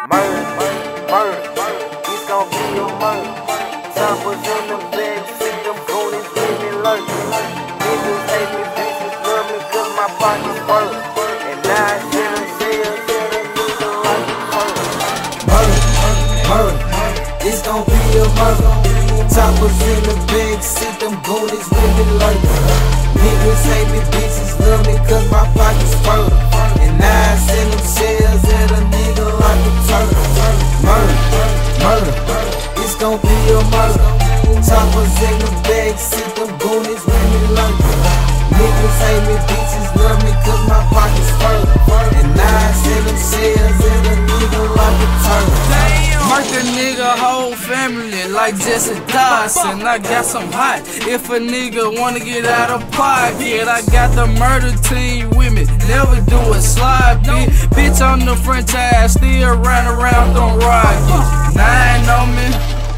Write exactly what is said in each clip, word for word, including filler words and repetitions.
Murder, murder, it's gon' be a murder. Choppers in the bed, see them goonies really lurking. Niggas hate me, bitches love me, cause my pocket's further. And now I shit them sales, tell a nigga like a murder. Murder, murder, it's gon' be a murder. Choppers in the bed, see them goonies really lurking. Niggas hate me, bitches love me, cause my pocket's further. And now I send them shells at a nigga like a turtle. Murder, murder, it's gon' be a murder. Choppers in the bag, see them goonies really lurking. Niggas hate me, bitches love me, cause my pocket's further. And now I send them shells at a nigga like a turtle. Murk a nigga whole family like Jesse Dawson. I got some hot if a nigga wanna get out of pocket. I got the murder team with me, never do a slide bitch. Bitch on the franchise, still run around them rockets. Nine on me,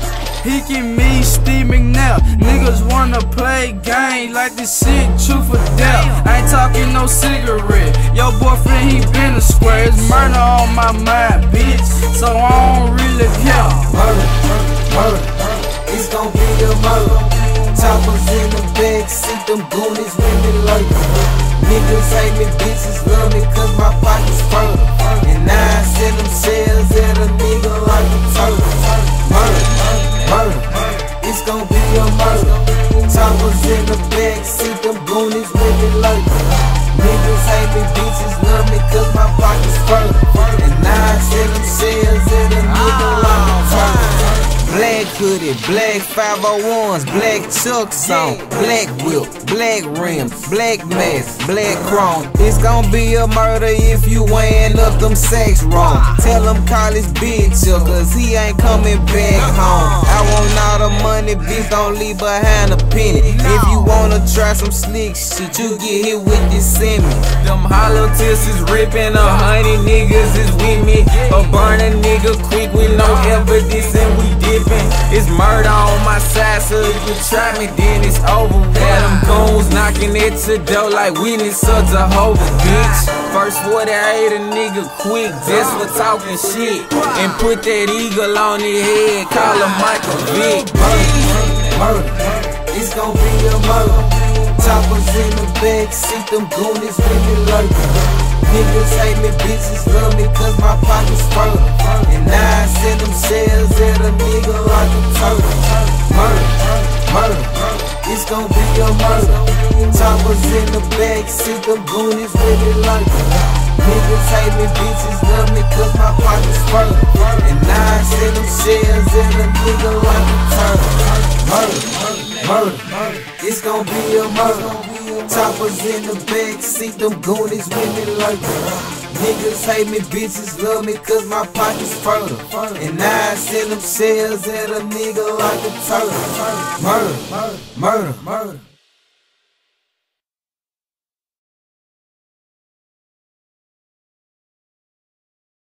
he can me, Steve McNair. Niggas wanna play game like this shit truth or death. I ain't talking no cigarette. Your boyfriend, he been a square. It's murder on my mind, bitch, so I don't really care. Murder, murder, it's gon' be a murder. Choppers in the bag, see them goonies really lurking. Niggas hate me, bitches love me, cause my pocket's further. And now I send them shells at a nigga like a turtle. Murder, murder, it's gon' be a murder. Choppers in the bag, see them goonies really lurking. Niggas hate me, bitches love me, cause my pocket's further. And now I send them shells at a nigga like a turtle. Black hoodie, black five oh ones, black chucks on, black whip, black rims, black mask, black chrome. It's gon' be a murder if you weighing up them sacks wrong. Tell him call his bitch up, cause he ain't coming back home. I want all the money, bitch, don't leave behind a penny. If you wanna try some slick shit, you get hit with this semi. Them hollow tips is ripping, a hundred niggas is with me. A burn a nigga quick with no evidence and we dipping. It's murder on my side, so if you try me, then it's over. Had them goons knocking at your door like witness of Jehovah, bitch. First forty-eight, a nigga quick, just for talking shit. And put that eagle on his head, call him Michael Vick. Murder, murder, it's gon' be a murder. Choppers in the bag, see them goonies really lurking. Niggas hate me, bitches love me, cause my pocket's further. And now I send them shells at a nigga like a turtle. Murder, murder, it's gon' be a murder. Choppers in the bag, see them goonies really lurking. Niggas hate me, bitches love me, cause my pocket's further. And now I send them shells at a nigga like a turtle. Murder, murder, it's gon' be a murder. Choppers in the bag, see them goonies really lurking. Niggas hate me, bitches love me, cause my pocket's further. And now I send them shells at a nigga like a turtle. Murder, murder, murder.